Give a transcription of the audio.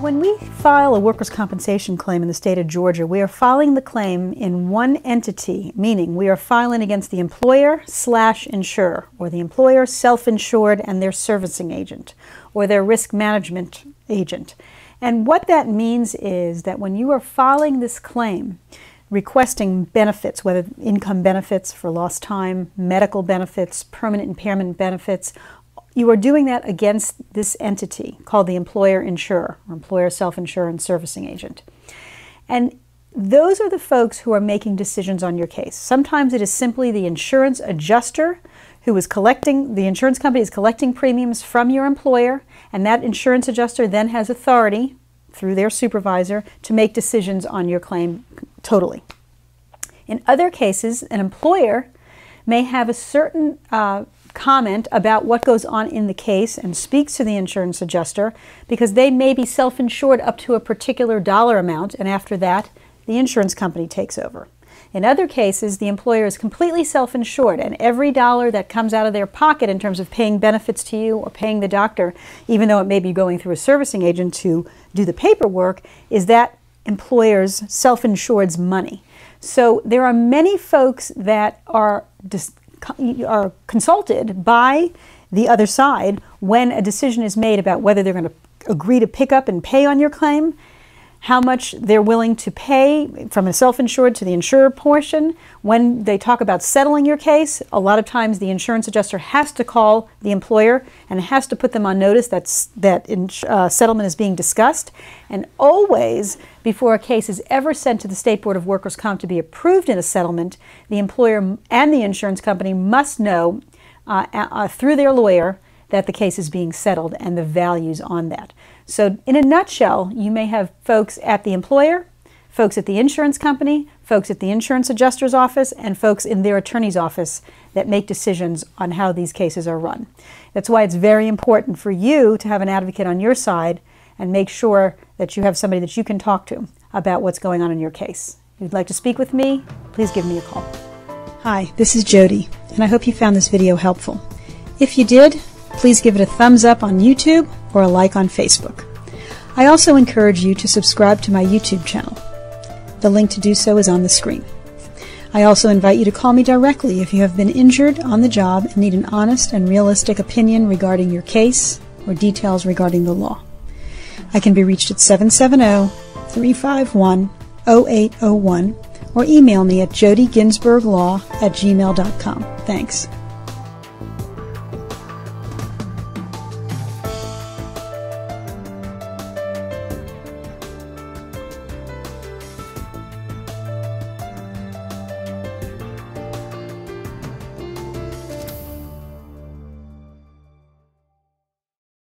When we file a workers' compensation claim in the state of Georgia, we are filing the claim in one entity, meaning we are filing against the employer/insurer, or the employer self-insured and their servicing agent, or their risk management agent. And what that means is that when you are filing this claim, requesting benefits, whether income benefits for lost time, medical benefits, permanent impairment benefits, you are doing that against this entity called the employer-insurer, or employer self-insurer and servicing agent. And those are the folks who are making decisions on your case. Sometimes it is simply the insurance adjuster who is collecting, the insurance company is collecting premiums from your employer, and that insurance adjuster then has authority through their supervisor to make decisions on your claim totally. In other cases, an employer may have a certain comment about what goes on in the case and speaks to the insurance adjuster because they may be self-insured up to a particular dollar amount, and after that the insurance company takes over. In other cases, the employer is completely self-insured, and every dollar that comes out of their pocket in terms of paying benefits to you or paying the doctor, even though it may be going through a servicing agent to do the paperwork, is that employer's self-insured's money. So there are many folks that are consulted by the other side when a decision is made about whether they're going to agree to pick up and pay on your claim, how much they're willing to pay from a self-insured to the insurer portion. When they talk about settling your case, a lot of times the insurance adjuster has to call the employer and has to put them on notice that settlement is being discussed. And always, before a case is ever sent to the State Board of Workers' Comp to be approved in a settlement, the employer and the insurance company must know through their lawyer that the case is being settled and the values on that. So in a nutshell, you may have folks at the employer, folks at the insurance company, folks at the insurance adjuster's office, and folks in their attorney's office that make decisions on how these cases are run. That's why it's very important for you to have an advocate on your side and make sure that you have somebody that you can talk to about what's going on in your case. If you'd like to speak with me, please give me a call. Hi, this is Jodi, and I hope you found this video helpful. If you did, please give it a thumbs up on YouTube or a like on Facebook. I also encourage you to subscribe to my YouTube channel. The link to do so is on the screen. I also invite you to call me directly if you have been injured on the job and need an honest and realistic opinion regarding your case or details regarding the law. I can be reached at 770-351-0801 or email me at jodiginsberglaw@gmail.com. Thanks.